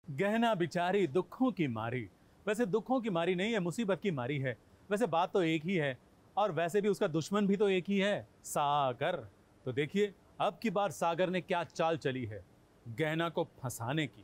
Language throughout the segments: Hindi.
गहना बिचारी दुखों की मारी। वैसे दुखों की मारी नहीं है, मुसीबत की मारी है। वैसे बात तो एक ही है, और वैसे भी उसका दुश्मन भी तो एक ही है, सागर। तो देखिए अब की बार सागर ने क्या चाल चली है गहना को फंसाने की।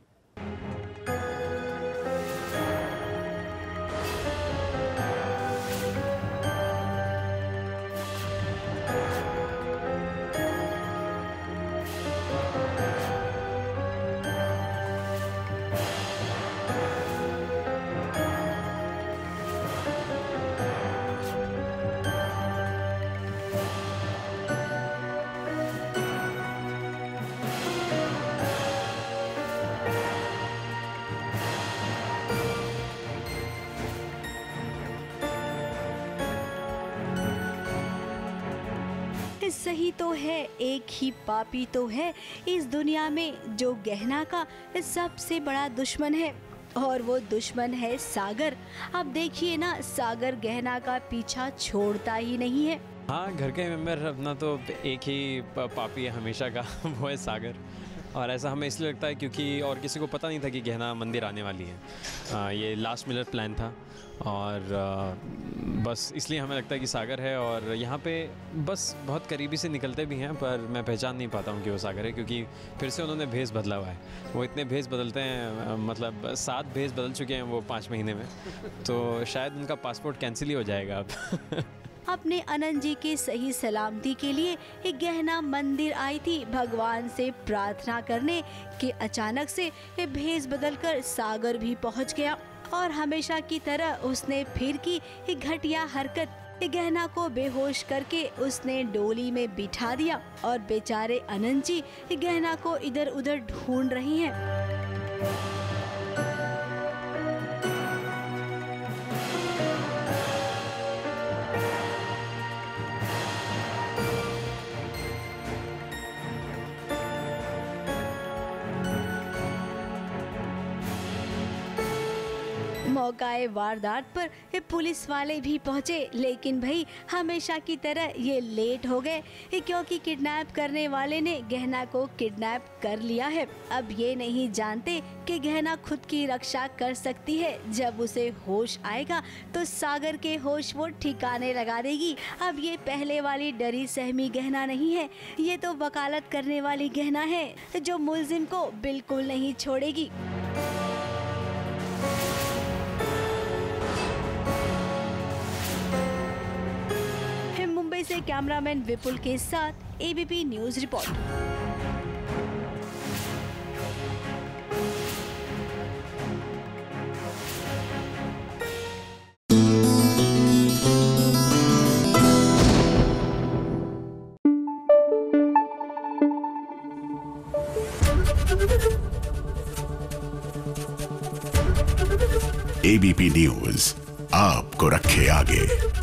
सही तो है, एक ही पापी तो है इस दुनिया में जो गहना का सबसे बड़ा दुश्मन है, और वो दुश्मन है सागर। अब देखिए ना, सागर गहना का पीछा छोड़ता ही नहीं है। हाँ, घर के मेंबर अपना तो एक ही पापी है हमेशा का वो है सागर। और ऐसा हमें इसलिए लगता है क्योंकि और किसी को पता नहीं था कि गहना मंदिर आने वाली है। ये लास्ट मिनट प्लान था, और बस इसलिए हमें लगता है कि सागर है। और यहाँ पे बस बहुत करीबी से निकलते भी हैं, पर मैं पहचान नहीं पाता हूँ कि वो सागर है, क्योंकि फिर से उन्होंने भेस बदला हुआ है। वो इतने भेस बदलते हैं, मतलब 7 भेस बदल चुके हैं वो 5 महीने में, तो शायद उनका पासपोर्ट कैंसिल ही हो जाएगा अब। अपने अनंत जी की सही सलामती के लिए एक गहना मंदिर आई थी भगवान से प्रार्थना करने कि अचानक से भेस बदलकर सागर भी पहुंच गया, और हमेशा की तरह उसने फिर की एक घटिया हरकत। गहना को बेहोश करके उसने डोली में बिठा दिया, और बेचारे अनंत जी गहना को इधर उधर ढूंढ रही हैं। मौकाए वारदात पर पुलिस वाले भी पहुंचे, लेकिन भाई हमेशा की तरह ये लेट हो गए, क्योंकि किडनैप करने वाले ने गहना को किडनैप कर लिया है। अब ये नहीं जानते कि गहना खुद की रक्षा कर सकती है। जब उसे होश आएगा तो सागर के होश वो ठिकाने लगा देगी। अब ये पहले वाली डरी सहमी गहना नहीं है, ये तो वकालत करने वाली गहना है, जो मुलजिम को बिल्कुल नहीं छोड़ेगी। मुंबई से कैमरामैन विपुल के साथ ABP news report. ABP news आपको रखे आगे।